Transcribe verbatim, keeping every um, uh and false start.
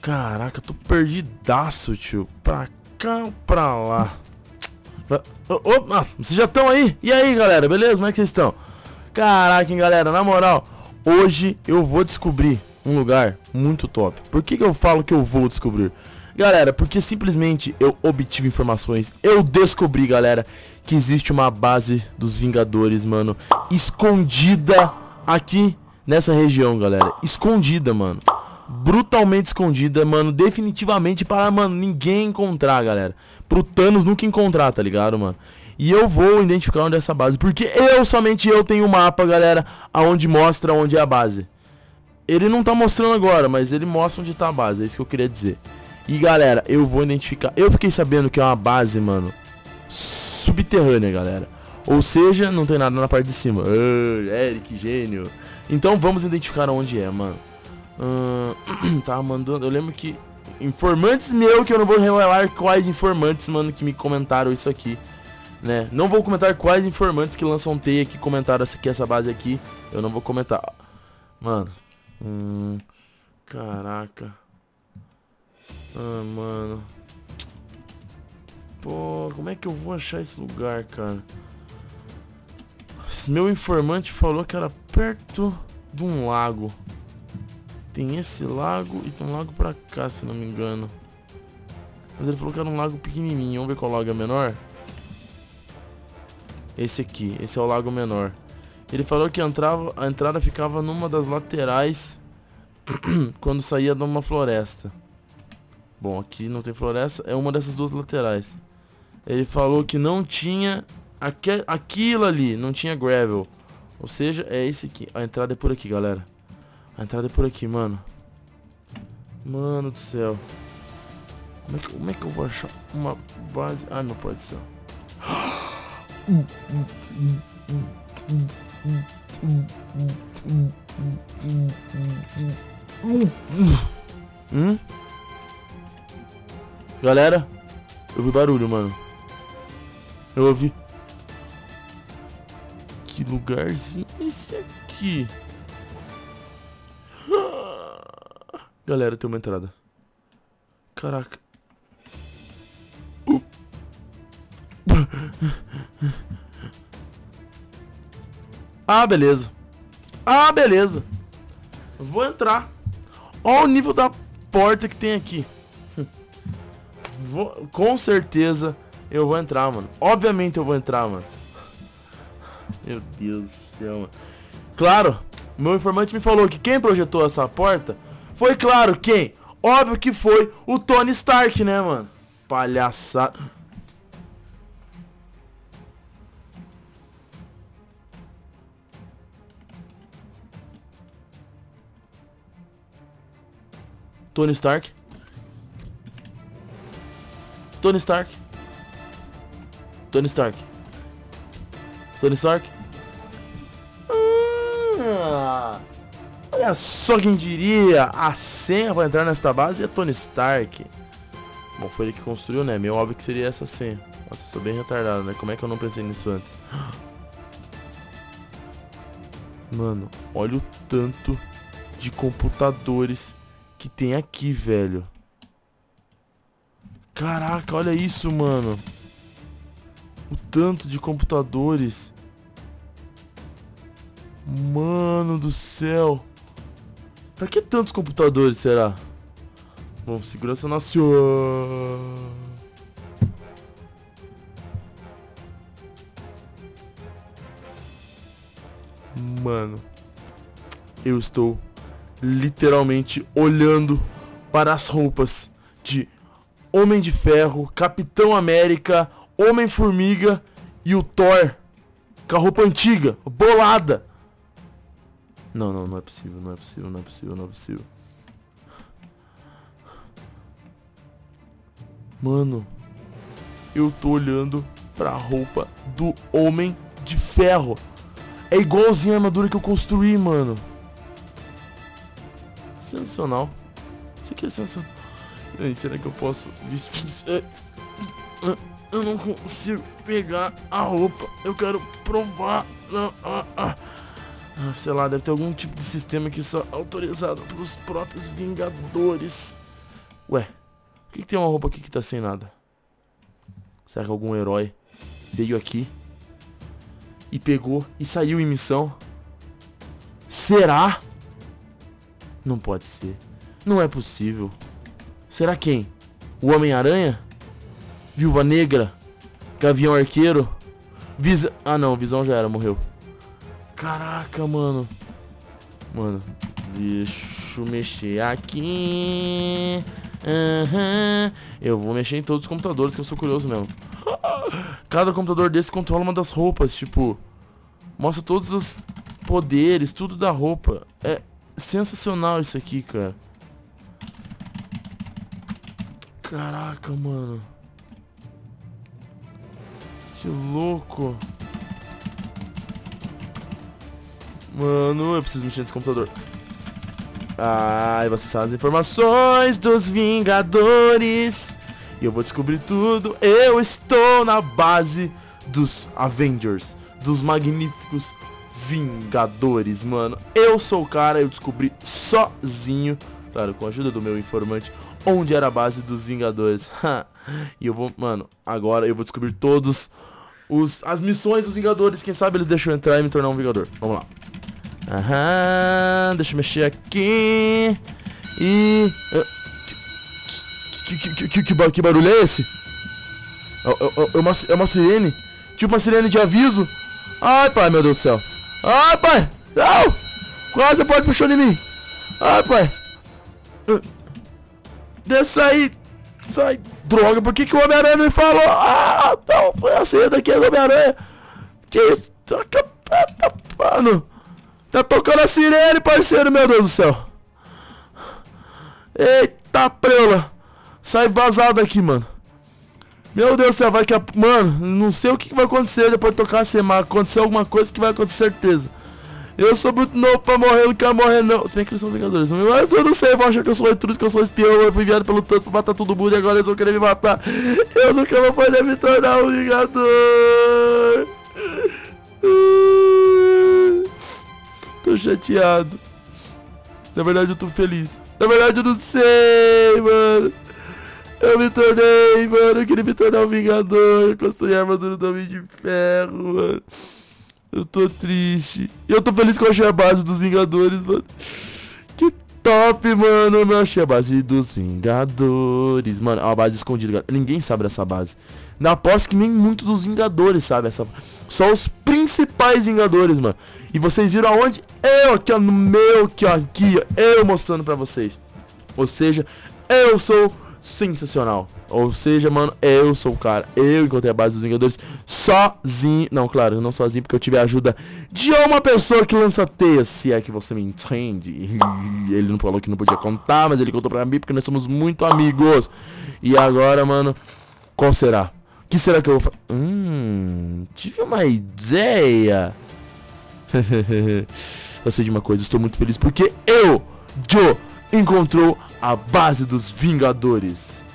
Caraca, eu tô perdidaço, tio. Pra cá ou pra lá? Opa, vocês já estão aí? E aí, galera, beleza? Como é que vocês estão? Caraca, hein, galera, na moral, hoje eu vou descobrir um lugar muito top. Por que que eu falo que eu vou descobrir? Galera, porque simplesmente eu obtive informações. Eu descobri, galera, que existe uma base dos Vingadores, mano, escondida aqui nessa região, galera. Escondida, mano. Brutalmente escondida, mano. Definitivamente para, mano, ninguém encontrar, galera. Pro Thanos nunca encontrar, tá ligado, mano? E eu vou identificar onde é essa base, porque eu, somente eu, tenho um mapa, galera, aonde mostra onde é a base. Ele não tá mostrando agora, mas ele mostra onde tá a base, é isso que eu queria dizer. E, galera, eu vou identificar. Eu fiquei sabendo que é uma base, mano, subterrânea, galera. Ou seja, não tem nada na parte de cima. Oh, Eric, gênio. Então vamos identificar onde é, mano. Uh, tá mandando. Eu lembro que informantes meu, que eu não vou revelar quais informantes, mano, que me comentaram isso aqui, né? Não vou comentar quais informantes que lançam teia que comentaram essa, aqui, essa base aqui. Eu não vou comentar. Mano. Hum, caraca. Ah, mano. Pô, como é que eu vou achar esse lugar, cara? Esse meu informante falou que era perto de um lago. Tem esse lago e tem um lago pra cá, se não me engano. Mas ele falou que era um lago pequenininho. Vamos ver qual lago é menor. Esse aqui, esse é o lago menor. Ele falou que entrava, a entrada ficava numa das laterais quando saía de uma floresta. Bom, aqui não tem floresta, é uma dessas duas laterais. Ele falou que não tinha aqu aquilo ali, não tinha gravel. Ou seja, é esse aqui. A entrada é por aqui, galera. A entrada é por aqui, mano. Mano do céu. Como é que, como é que eu vou achar uma base? Ai, meu pai do céu. Hum? Galera, eu vi barulho, mano. Eu ouvi. Que lugarzinho é esse aqui? Galera, tem uma entrada. Caraca. Uh. Ah, beleza. Ah, beleza. Vou entrar. Olha o nível da porta que tem aqui. Vou, com certeza eu vou entrar, mano. Obviamente eu vou entrar, mano. Meu Deus do céu, mano. Claro, meu informante me falou que quem projetou essa porta foi, claro, quem? Óbvio que foi o Tony Stark, né, mano? Palhaçada. Tony Stark. Tony Stark. Tony Stark. Tony Stark. Ah, olha só quem diria. A senha para entrar nesta base é Tony Stark. Bom, foi ele que construiu, né? Meu óbvio que seria essa senha. Nossa, eu sou bem retardado, né? Como é que eu não pensei nisso antes? Mano, olha o tanto de computadores que tem aqui, velho. Caraca, olha isso, mano. O tanto de computadores. Mano do céu. Pra que tantos computadores, será? Bom, segurança nacional. Mano, eu estou literalmente olhando para as roupas de Homem de Ferro, Capitão América, Homem-Formiga e o Thor com a roupa antiga, bolada. Não, não, não é possível, não é possível, não é possível, não é possível. Mano, eu tô olhando pra roupa do Homem de Ferro. É igualzinho a armadura que eu construí, mano. Sensacional. Isso aqui é sensacional. Ai, será que eu posso vestir? Eu não consigo pegar a roupa. Eu quero provar. Não, ah, ah. Ah, sei lá, deve ter algum tipo de sistema que só é autorizado pelos próprios Vingadores. Ué, por que, que tem uma roupa aqui que tá sem nada? Será que algum herói veio aqui e pegou e saiu em missão? Será? Não pode ser. Não é possível. Será quem? O Homem-Aranha? Viúva Negra? Gavião Arqueiro? Visão... Ah não, Visão já era, morreu. Caraca, mano. Mano, deixa eu mexer aqui. Uhum. Eu vou mexer em todos os computadores, que eu sou curioso mesmo. Cada computador desse controla uma das roupas. Tipo, mostra todos os poderes, tudo da roupa. É sensacional isso aqui, cara. Caraca, mano. Que louco. Mano, eu preciso mexer nesse computador. Ai, você sabe as informações dos Vingadores. E eu vou descobrir tudo. Eu estou na base dos Avengers, dos magníficos Vingadores, mano. Eu sou o cara, eu descobri sozinho, claro, com a ajuda do meu informante, onde era a base dos Vingadores. E eu vou, mano, agora eu vou descobrir todos os as missões dos Vingadores. Quem sabe eles deixam eu entrar e me tornar um Vingador. Vamos lá. Aham, deixa eu mexer aqui. E... Que, que, que, que, que barulho é esse? É, é, é, uma, é uma sirene? Tipo uma sirene de aviso? Ai, pai, meu Deus do céu. Ai, pai, não! Quase pode puxar em mim. Ai, pai. Desce aí. Sai. Droga, por que, que o Homem-Aranha me falou? Ah, não, foi a senha daqui do Homem-Aranha. Que isso? Mano, tá tocando a sirene, parceiro, meu Deus do céu. Eita, preula. Sai vazado aqui, mano. Meu Deus do céu, vai que a... Mano, não sei o que, que vai acontecer depois de tocar a sema. Aconteceu alguma coisa que vai acontecer, certeza. Eu sou muito novo pra morrer, eu não quero morrer não. Se bem que eles são Vingadores. Mas eu não sei, vão achar que eu sou intruso, que eu sou espião. Eu fui enviado pelo Thanos pra matar todo mundo e agora eles vão querer me matar. Eu nunca vou poder me tornar um Vingador. Tô chateado. Na verdade eu tô feliz. Na verdade eu não sei, mano. Eu me tornei, mano. Eu queria me tornar um Vingador. Construir a armadura do Homem de Ferro, mano. Eu tô triste. E eu tô feliz que eu achei a base dos Vingadores, mano. Que top, mano. Eu achei a base dos Vingadores. Mano, é uma base escondida, galera. Ninguém sabe dessa base. Na aposto que nem muitos dos Vingadores sabem essa. Só os principais Vingadores, mano. E vocês viram aonde? Eu aqui, ó, no meu, aqui, ó, aqui, ó, eu mostrando pra vocês. Ou seja, eu sou sensacional. Ou seja, mano, eu sou o cara. Eu encontrei a base dos Vingadores sozinho. Não, claro, não sozinho, porque eu tive a ajuda de uma pessoa que lança teias, se é que você me entende. Ele não falou que não podia contar, mas ele contou pra mim, porque nós somos muito amigos. E agora, mano, qual será? O que será que eu vou fazer? Hum, tive uma ideia. Eu sei de uma coisa, estou muito feliz porque eu, Joe, encontrou a base dos Vingadores.